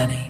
Benny.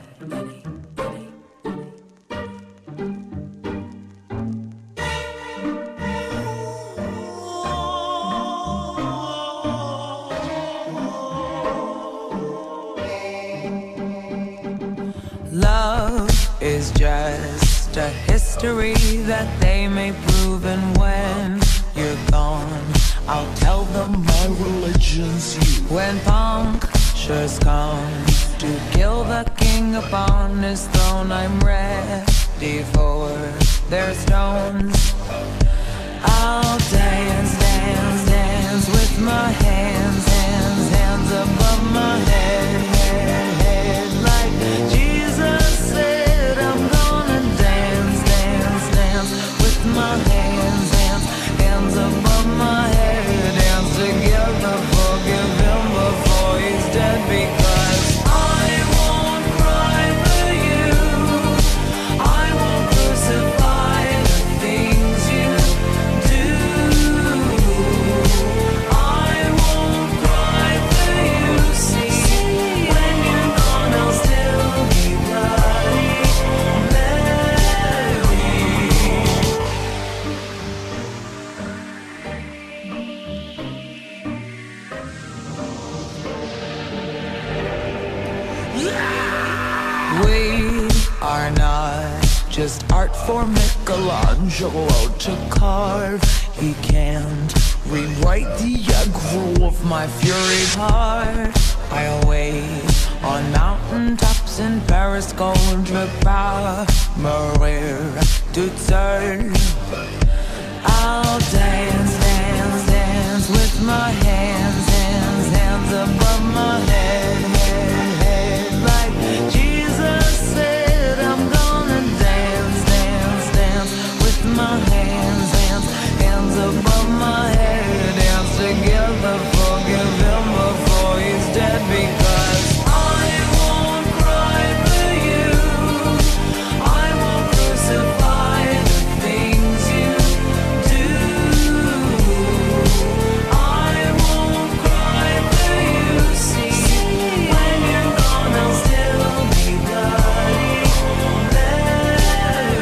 Love is just a history that they may prove, and when you're gone, I'll tell them my religion's you. When punctures come to kill the king upon his throne, I'm ready for their stones. I'll dance, dance, dance with my hands, hands, hands above my head, head, head, like Jesus said. I'm gonna dance, dance, dance with my hands, hands, hands above my head, dance together, forgive him before he's dead, because I won't cry for you, I won't crucify the things you do, I won't cry for you, see, when you're gone I'll still be bloody Mary. We are not just art for Michelangelo to carve. He can't rewrite the aggro of my fury heart. I'll wait on mountaintops in Paris, contre pas mourir toute seule. I'll dance, dance, dance with my hands, hands, hands above my head, head, head, like Jesus said. I'm gonna dance, dance, dance with my hands, hands, hands above my head, dance together, forgive him before he's dead, because I won't cry for you, I won't crucify the things you do, I won't cry for you, see, when you're gone I'll still be bloody Mary.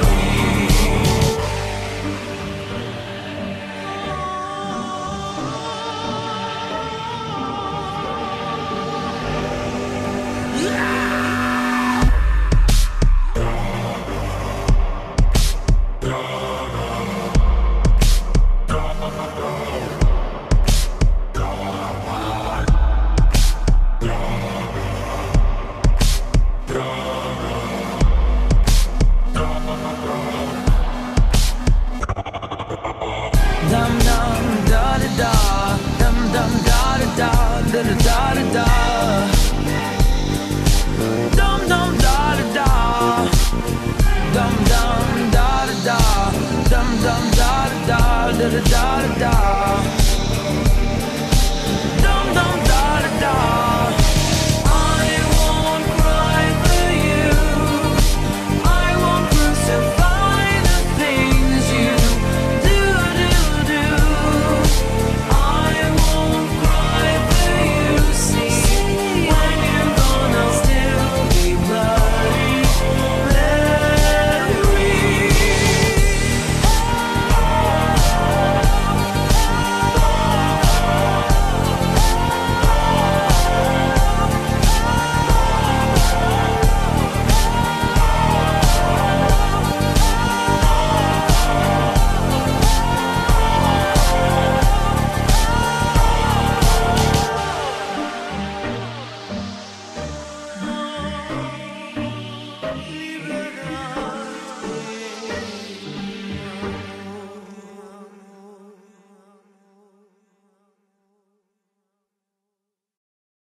Dum dum da da da, dum dum da da da, da da da da. Dum dum da da da, dum dum da da da, dum dum da da da, da da da da.